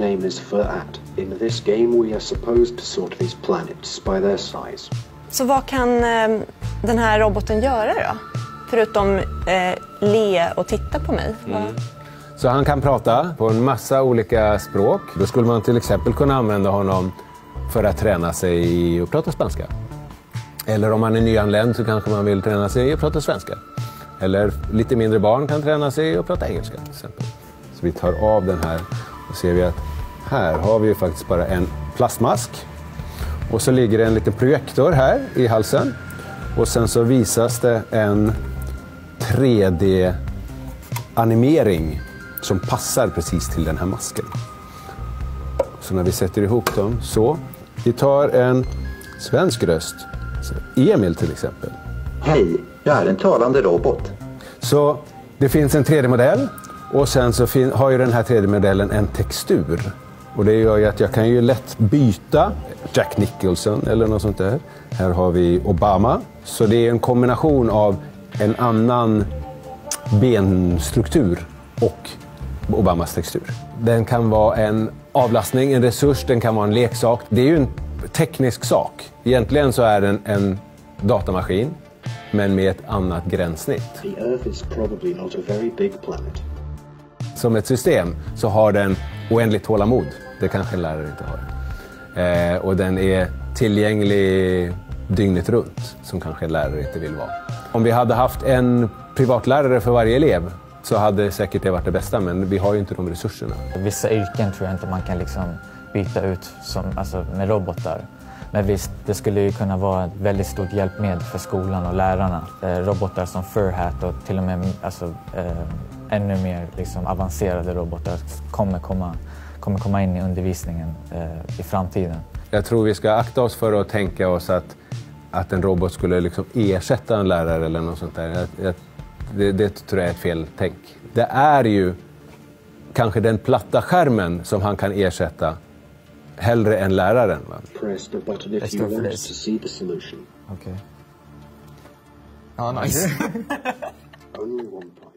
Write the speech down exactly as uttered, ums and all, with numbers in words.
name is Furat. In this game we are supposed to sort these planets by their size. Så vad kan eh, den här roboten göra då? Förutom eh, le och titta på mig? Mm. Så han kan prata på en massa olika språk. Då skulle man till exempel kunna använda honom för att träna sig i att prata spanska. Eller om man är nyanländ så kanske man vill träna sig i att prata svenska. Eller lite mindre barn kan träna sig i att prata engelska till exempel. Så vi tar av den här och ser vi att här har vi ju faktiskt bara en plastmask. Och så ligger det en liten projektor här i halsen. Och sen så visas det en tre D-animering som passar precis till den här masken. Så när vi sätter ihop dem så. Vi tar en svensk röst. Så Emil till exempel. Hej, jag är en talande robot. Så det finns en tre D-modell. Och sen så fin- har ju den här tre D-modellen en textur. Och det gör ju att jag kan ju lätt byta Jack Nicholson eller något sånt där. Här har vi Obama. Så det är en kombination av en annan benstruktur och Obamas textur. Den kan vara en avlastning, en resurs, den kan vara en leksak. Det är ju en teknisk sak. Egentligen så är den en datamaskin, men med ett annat gränssnitt. The Earth is probably not a very big planet. Som ett system så har den oändligt tålamod. Det kanske en lärare inte har. Eh, och den är tillgänglig dygnet runt, som kanske en lärare inte vill vara. Om vi hade haft en privatlärare för varje elev så hade säkert det varit det bästa, men vi har ju inte de resurserna. Vissa yrken tror jag inte man kan liksom byta ut som, alltså med robotar. Men visst, det skulle ju kunna vara ett väldigt stort hjälpmedel för skolan och lärarna. Eh, robotar som Furhat och till och med alltså, eh, ännu mer liksom, avancerade robotar kommer komma, kommer komma in i undervisningen eh, i framtiden. Jag tror vi ska akta oss för att tänka oss att, att en robot skulle liksom ersätta en lärare eller något sånt där. Jag, jag, det, det tror jag är ett fel tänk. Det är ju kanske den platta skärmen som han kan ersätta hellre än läraren. Va? Press the button if you want to see the solution. Okej. Okay. Ja, nice. Only one part.